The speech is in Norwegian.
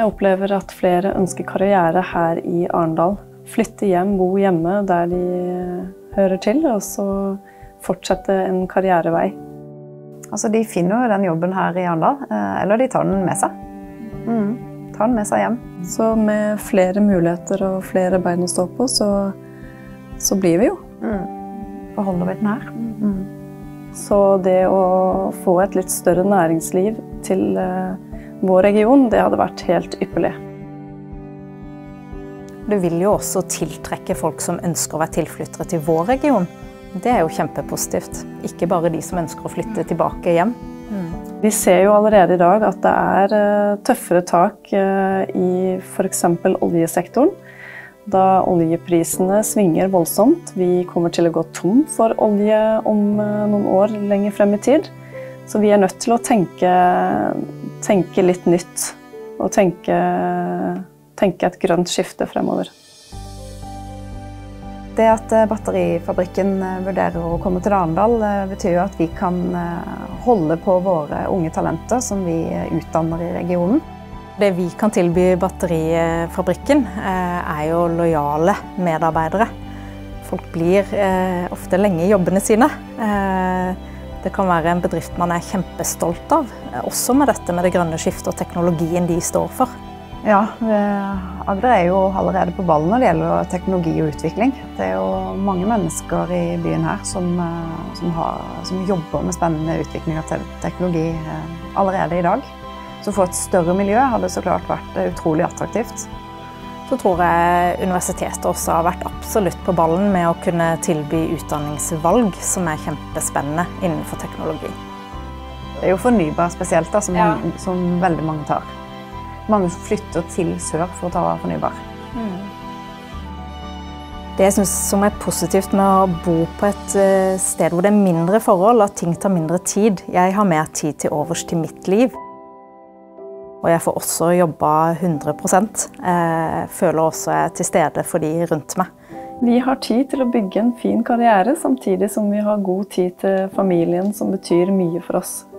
Jeg opplever at flere ønsker karriere her i Arendal. Flytte hjem, bo hjemme der de hører til, og så fortsette en karrierevei. Altså, de finner jo den jobben her i Arendal, eller de tar den med seg. Tar den med seg hjem. Så med flere muligheter og flere bein å stå på, så blir vi jo. Beholder vi den her. Så det å få et litt større næringsliv til vår region, det hadde vært helt ypperlig. Du vil jo også tiltrekke folk som ønsker å være tilflyttere til vår region. Det er jo kjempepositivt. Ikke bare de som ønsker å flytte tilbake hjem. Vi ser jo allerede i dag at det er tøffere tak i for eksempel oljesektoren. Da oljeprisene svinger voldsomt. Vi kommer til å gå tom for olje om noen år lenger frem i tid. Så vi er nødt til å tenke litt nytt og tenke et grønt skifte fremover. Det at batterifabrikken vurderer å komme til Arendal betyr jo at vi kan holde på våre unge talenter som vi utdanner i regionen. Det vi kan tilby batterifabrikken er jo lojale medarbeidere. Folk blir ofte lenge i jobbene sine. Det kan være en bedrift man er kjempestolt av, også med dette med det grønne skiftet og teknologien de står for. Ja, Agder er jo allerede på ballen når det gjelder teknologi og utvikling. Det er jo mange mennesker i byen her som jobber med spennende utvikling av teknologi allerede i dag. Så for et større miljø hadde det så klart vært utrolig attraktivt. Så tror jeg universitetet også har vært absolutt på ballen med å kunne tilby utdanningsvalg som er kjempespennende innenfor teknologi. Det er jo fornybar spesielt da, som veldig mange tar. Mange flytter til sør for å ta fornybar. Det jeg synes som er positivt med å bo på et sted hvor det er mindre forhold, at ting tar mindre tid. Jeg har mer tid til overs til mitt liv. Og jeg får også jobba 100%. Jeg føler også jeg er til stede for de rundt meg. Vi har tid til å bygge en fin karriere, samtidig som vi har god tid til familien som betyr mye for oss.